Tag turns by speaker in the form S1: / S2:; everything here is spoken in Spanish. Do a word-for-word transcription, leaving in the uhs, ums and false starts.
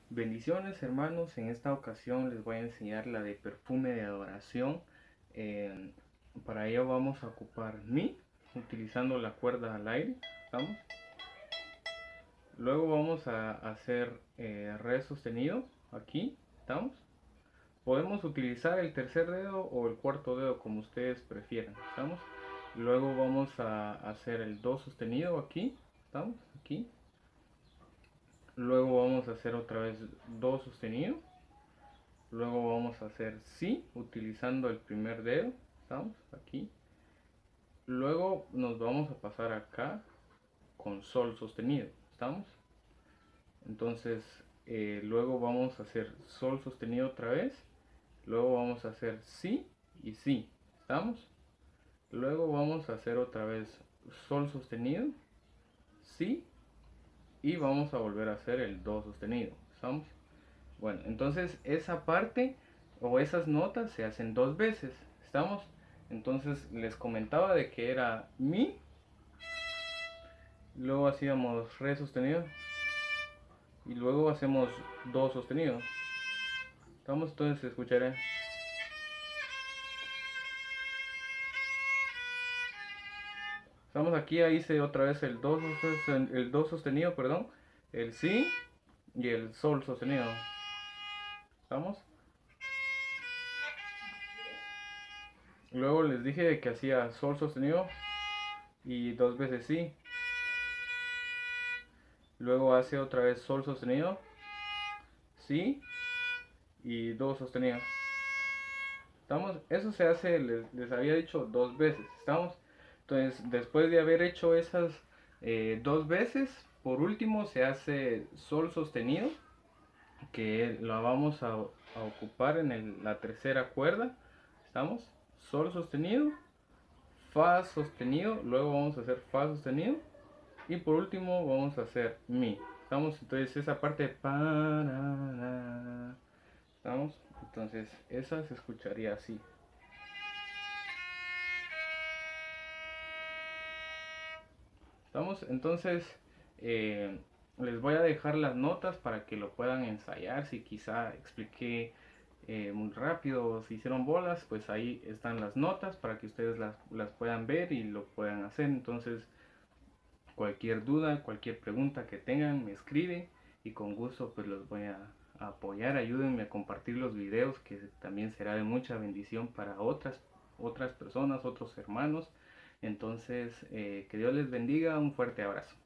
S1: Bendiciones hermanos, en esta ocasión les voy a enseñar la de perfume de adoración. Eh, para ello vamos a ocupar mi, utilizando la cuerda al aire, ¿estamos? Luego vamos a hacer eh, re sostenido, aquí, ¿estamos? Podemos utilizar el tercer dedo o el cuarto dedo como ustedes prefieran, ¿estamos? Luego vamos a hacer el do sostenido aquí, ¿estamos? Aquí. Luego vamos a hacer otra vez do sostenido. Luego vamos a hacer si utilizando el primer dedo, estamos aquí. Luego nos vamos a pasar acá con sol sostenido, estamos. Entonces eh, luego vamos a hacer sol sostenido otra vez. Luego vamos a hacer si y si, estamos. Luego vamos a hacer otra vez sol sostenido, si, y vamos a volver a hacer el do sostenido, estamos. Bueno, entonces esa parte o esas notas se hacen dos veces, ¿estamos? Entonces les comentaba de que era mi, luego hacíamos re sostenido y luego hacemos do sostenido, ¿estamos? Entonces escucharé. Estamos aquí, ahí hice otra vez el do, el do sostenido, perdón, el si y el sol sostenido, ¿estamos? Luego les dije que hacía sol sostenido y dos veces si. Luego hace otra vez sol sostenido, si y do sostenido. ¿Estamos? Eso se hace, les, les había dicho dos veces. ¿Estamos? Entonces, después de haber hecho esas eh, dos veces, por último se hace sol sostenido, que lo vamos a, a ocupar en el, la tercera cuerda. ¿Estamos? Sol sostenido, fa sostenido, luego vamos a hacer fa sostenido y por último vamos a hacer mi. ¿Estamos? Entonces esa parte para, ¿estamos? Entonces esa se escucharía así. ¿Estamos? Entonces eh, les voy a dejar las notas para que lo puedan ensayar. Si quizá expliqué eh, muy rápido o se hicieron bolas, pues ahí están las notas para que ustedes las, las puedan ver y lo puedan hacer. Entonces cualquier duda, cualquier pregunta que tengan, me escriben y con gusto pues los voy a, a apoyar. Ayúdenme a compartir los videos, que también será de mucha bendición para otras, otras personas, otros hermanos. Entonces, eh, que Dios les bendiga, un fuerte abrazo.